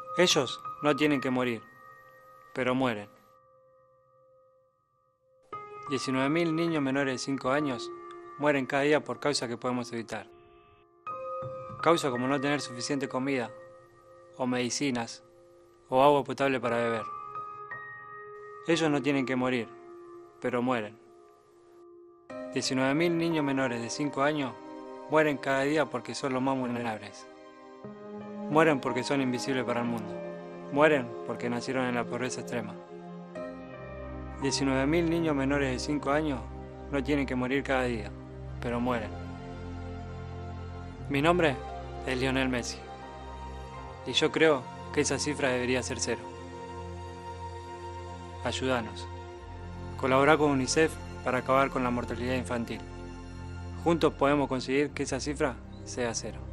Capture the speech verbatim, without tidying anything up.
Ellos no tienen que morir, pero mueren. diecinueve mil niños menores de cinco años mueren cada día por causas que podemos evitar. Causas como no tener suficiente comida, o medicinas, o agua potable para beber. Ellos no tienen que morir, pero mueren. diecinueve mil niños menores de cinco años mueren cada día porque son los más vulnerables. Mueren porque son invisibles para el mundo. Mueren porque nacieron en la pobreza extrema. diecinueve mil niños menores de cinco años no tienen que morir cada día, pero mueren. Mi nombre es Lionel Messi, y yo creo que esa cifra debería ser cero. Ayúdanos. Colabora con UNICEF para acabar con la mortalidad infantil. Juntos podemos conseguir que esa cifra sea cero.